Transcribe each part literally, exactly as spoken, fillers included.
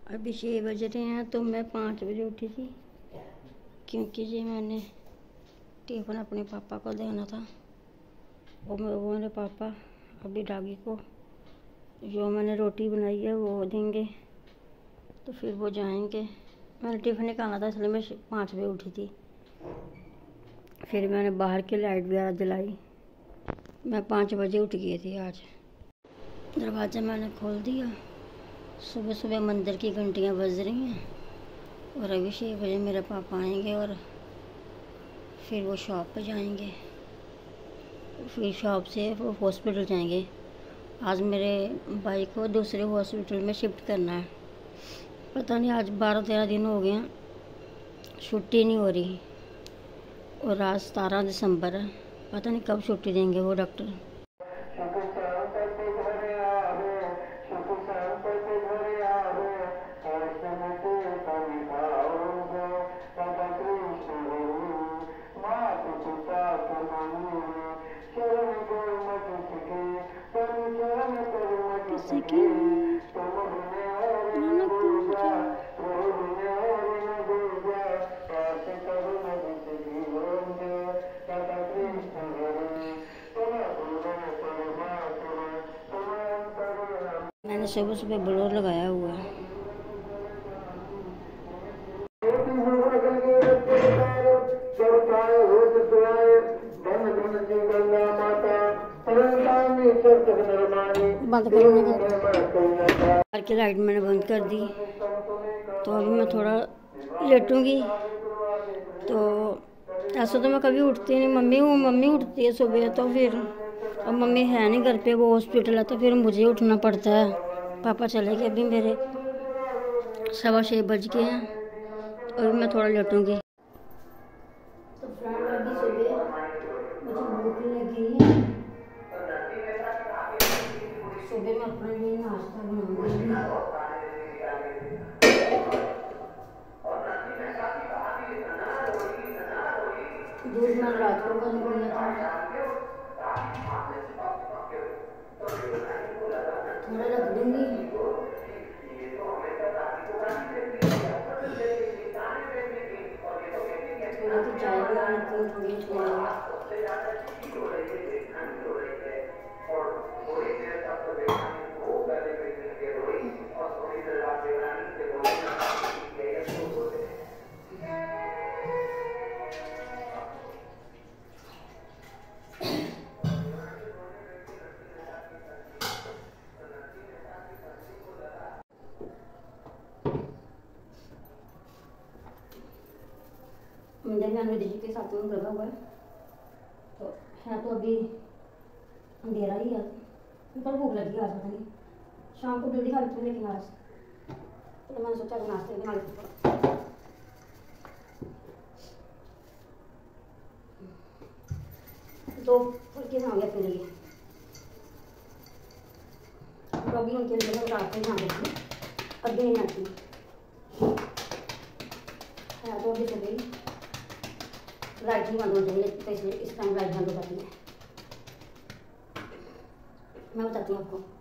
अभी छः बज रहे हैं तो मैं पाँच बजे उठी थी, क्योंकि जी मैंने टिफ़िन अपने पापा को देना था। वो वो मेरे पापा अभी डागी को जो मैंने रोटी बनाई है वो देंगे, तो फिर वो जाएंगे। मैंने टिफ़िन निकालना था इसलिए मैं पाँच बजे उठी थी। फिर मैंने बाहर की लाइट वगैरह जलाई। मैं पाँच बजे उठ गई थी आज। दरवाज़ा मैंने खोल दिया। सुबह सुबह मंदिर की घंटियाँ बज रही हैं और अभी छः बजे मेरे पापा आएंगे और फिर वो शॉप पे जाएंगे, फिर शॉप से वो हॉस्पिटल जाएंगे। आज मेरे भाई को दूसरे हॉस्पिटल में शिफ्ट करना है। पता नहीं आज बारह तेरह दिन हो गए हैं छुट्टी नहीं हो रही, और आज सतारह दिसंबर है। पता नहीं कब छुट्टी देंगे वो डॉक्टर। मैंने सुबह सुबह ब्लोर लगाया हुआ है। बंद करने घर की लाइट मैंने बंद कर दी, तो अभी मैं थोड़ा लेटूंगी। तो ऐसा तो मैं कभी उठती नहीं, मम्मी हूँ मम्मी उठती है सुबह, तो फिर अब मम्मी है नहीं घर पे, वो हॉस्पिटल है, तो फिर मुझे उठना पड़ता है। पापा चले गए, अभी मेरे सवा छः बज गए हैं और मैं थोड़ा लेटूंगी। तो फ्रेंड अभी सुबह मुझे भूख लगी है। सुबह मैं अपने लिए नाश्ता बनाऊंगी। दूध मैं रात को बंद कर लिया था, थोड़ा रख दूंगी। थोड़ी सी चाय बना लेती हूँ, थोड़ी थोड़ी मंदिर में अनुदी जी के साथ में लगा हुआ है, तो है तो अभी अंधेरा ही है, पर भूख लगी आज। पता नहीं शाम को जल्दी खा लेती हूँ, लेकिन आज तो मैंने सोचा नाश्ते बना लेती हूँ। दो फुल्के बना गया अपने लिए, अभी उनके लिए रात में बना देती हूँ, अभी नहीं आती है। तो अभी सुबह लाइट नहीं बंद हो जाएगी, तो इसलिए इस टाइम लाइट बंद हो जाती है। मैं बताती हूँ आपको।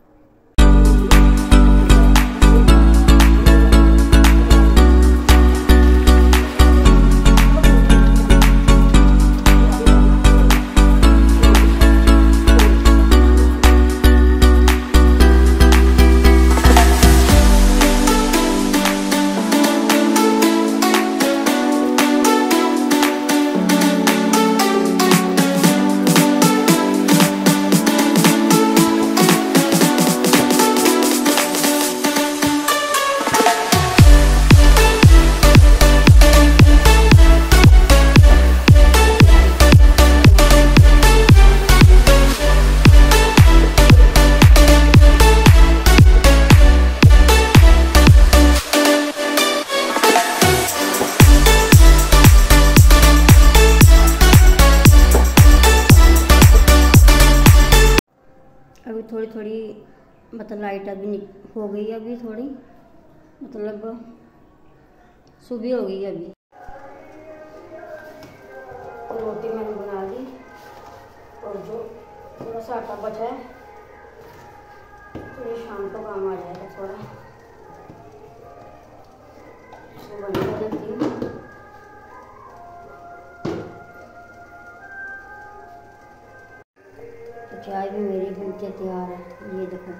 अभी थोड़ी थोड़ी मतलब लाइट अभी हो गई है, अभी थोड़ी मतलब सुबह हो गई है अभी। तो रोटी मैंने बना ली और जो थोड़ा सा आटा बचा है तो ये शाम को काम आ जाएगा थोड़ा। चाय भी मेरी बनके तैयार है, ये देखो।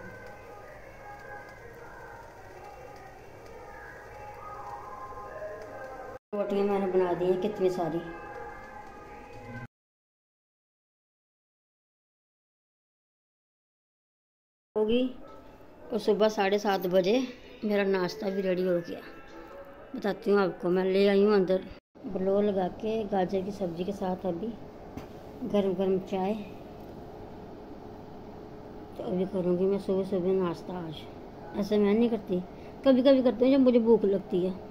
रोटियां मैंने बना दी हैं कितनी सारी। होगी और सुबह साढ़े सात बजे मेरा नाश्ता भी रेडी हो गया। बताती हूँ आपको, मैं ले आई हूँ अंदर ब्लो लगा के गाजर की सब्ज़ी के साथ अभी गर्म गर्म चाय। तो अभी करूँगी मैं सुबह सुबह नाश्ता। आज ऐसे मैं नहीं करती, कभी कभी करती हूँ जब मुझे भूख लगती है।